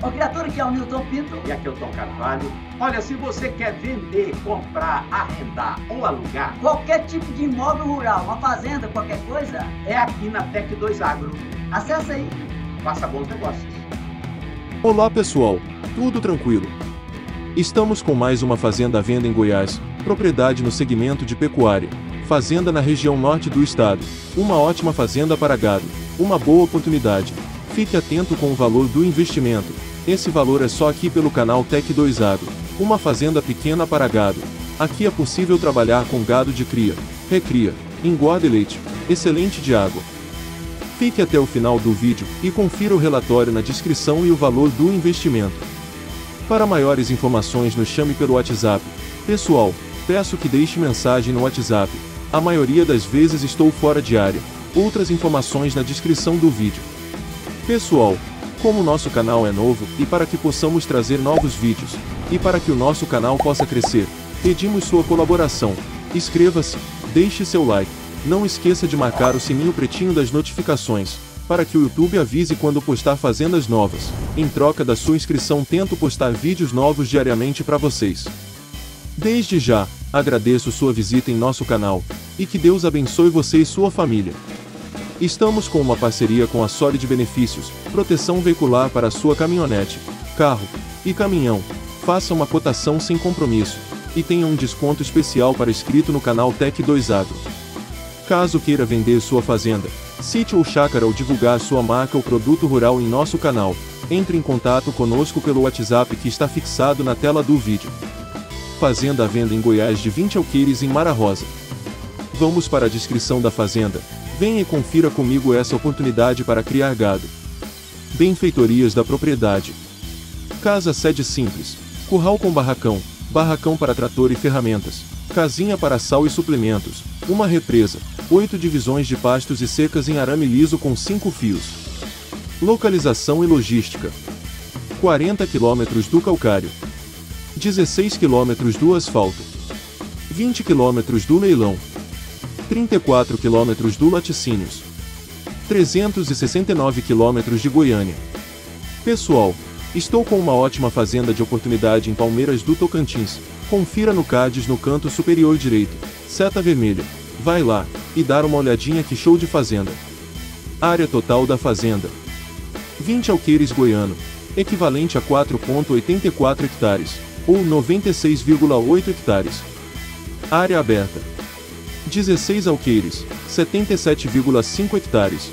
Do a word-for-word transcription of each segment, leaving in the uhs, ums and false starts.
Ô criatura, que é o Newton Pinto. E aqui é o Tom Carvalho. Olha, se você quer vender, comprar, arrendar ou alugar qualquer tipo de imóvel rural, uma fazenda, qualquer coisa, é aqui na Tec dois Agro. Acesse aí. Faça bons negócios. Olá pessoal, tudo tranquilo? Estamos com mais uma fazenda à venda em Goiás, propriedade no segmento de pecuária, fazenda na região norte do estado, uma ótima fazenda para gado, uma boa oportunidade. Fique atento com o valor do investimento, esse valor é só aqui pelo canal Tec dois Agro, uma fazenda pequena para gado. Aqui é possível trabalhar com gado de cria, recria, engorda e leite, excelente de água. Fique até o final do vídeo e confira o relatório na descrição e o valor do investimento. Para maiores informações nos chame pelo WhatsApp. Pessoal, peço que deixe mensagem no WhatsApp, a maioria das vezes estou fora de área, outras informações na descrição do vídeo. Pessoal, como nosso canal é novo e para que possamos trazer novos vídeos, e para que o nosso canal possa crescer, pedimos sua colaboração. Inscreva-se, deixe seu like, não esqueça de marcar o sininho pretinho das notificações, para que o YouTube avise quando postar fazendas novas. Em troca da sua inscrição tento postar vídeos novos diariamente para vocês. Desde já, agradeço sua visita em nosso canal, e que Deus abençoe você e sua família. Estamos com uma parceria com a Solid Benefícios, proteção veicular para sua caminhonete, carro e caminhão. Faça uma cotação sem compromisso, e tenha um desconto especial para inscrito no canal Tec dois Agro. Caso queira vender sua fazenda, sítio ou chácara ou divulgar sua marca ou produto rural em nosso canal, entre em contato conosco pelo WhatsApp que está fixado na tela do vídeo. Fazenda à venda em Goiás de vinte alqueires em Mara Rosa. Vamos para a descrição da fazenda. Venha e confira comigo essa oportunidade para criar gado. Benfeitorias da propriedade. Casa sede simples, curral com barracão, barracão para trator e ferramentas, casinha para sal e suplementos, uma represa, oito divisões de pastos e cercas em arame liso com cinco fios. Localização e logística. quarenta quilômetros do calcário. dezesseis quilômetros do asfalto. vinte quilômetros do leilão. trinta e quatro quilômetros do laticínios. trezentos e sessenta e nove quilômetros de Goiânia. Pessoal, estou com uma ótima fazenda de oportunidade em Palmeiras do Tocantins. Confira no cards no canto superior direito, seta vermelha. Vai lá, e dar uma olhadinha que show de fazenda. Área total da fazenda. vinte alqueires goiano, equivalente a quatro vírgula oitenta e quatro hectares, ou noventa e seis vírgula oito hectares. Área aberta. dezesseis alqueires, setenta e sete vírgula cinco hectares.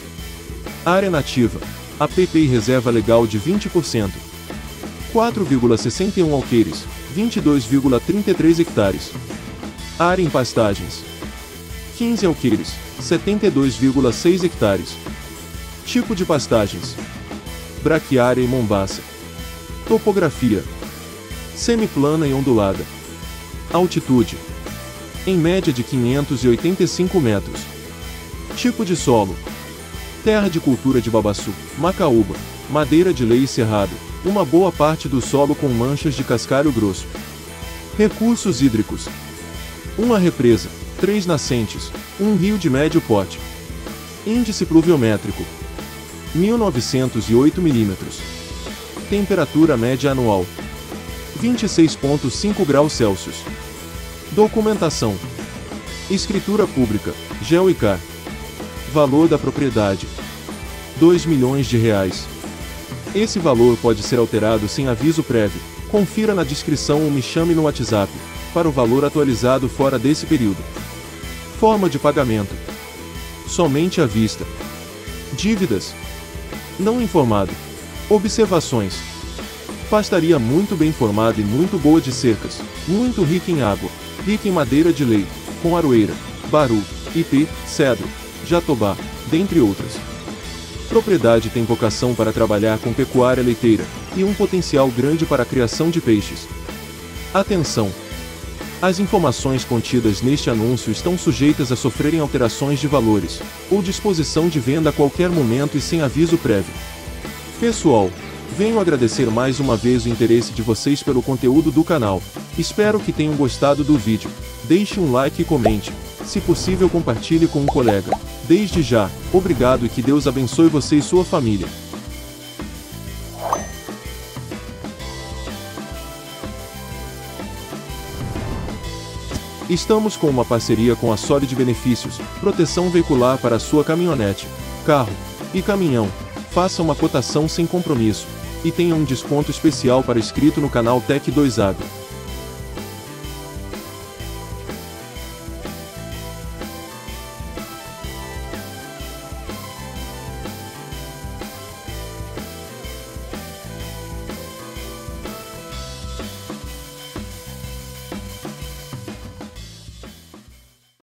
Área nativa, A P P e reserva legal de vinte por cento. quatro vírgula sessenta e um alqueires, vinte e dois vírgula trinta e três hectares. Área em pastagens. quinze alqueires, setenta e dois vírgula seis hectares. Tipo de pastagens: braquiária e mombaça. Topografia: semiplana e ondulada. Altitude: em média de quinhentos e oitenta e cinco metros. Tipo de solo: terra de cultura de babaçu, macaúba, madeira de lei e cerrado, uma boa parte do solo com manchas de cascalho grosso. Recursos hídricos: uma represa, três nascentes, um rio de médio porte. Índice pluviométrico: mil novecentos e oito milímetros. Temperatura média anual: vinte e seis vírgula cinco graus Celsius. Documentação: escritura pública, GeoICAR. Valor da propriedade: dois milhões de reais. Esse valor pode ser alterado sem aviso prévio. Confira na descrição ou me chame no WhatsApp, para o valor atualizado fora desse período. Forma de pagamento: somente à vista. Dívidas: não informado. Observações: pastaria muito bem formada e muito boa de cercas, muito rica em água, rica em madeira de lei, com aroeira, baru, ipê, cedro, jatobá, dentre outras. Propriedade tem vocação para trabalhar com pecuária leiteira, e um potencial grande para a criação de peixes. Atenção! As informações contidas neste anúncio estão sujeitas a sofrerem alterações de valores, ou disposição de venda a qualquer momento e sem aviso prévio. Pessoal, venho agradecer mais uma vez o interesse de vocês pelo conteúdo do canal. Espero que tenham gostado do vídeo. Deixe um like e comente. Se possível, compartilhe com um colega. Desde já, obrigado e que Deus abençoe você e sua família. Estamos com uma parceria com a Solid Benefícios, proteção veicular para a sua caminhonete, carro e caminhão. Faça uma cotação sem compromisso e tenha um desconto especial para inscrito no canal Tec dois Agro.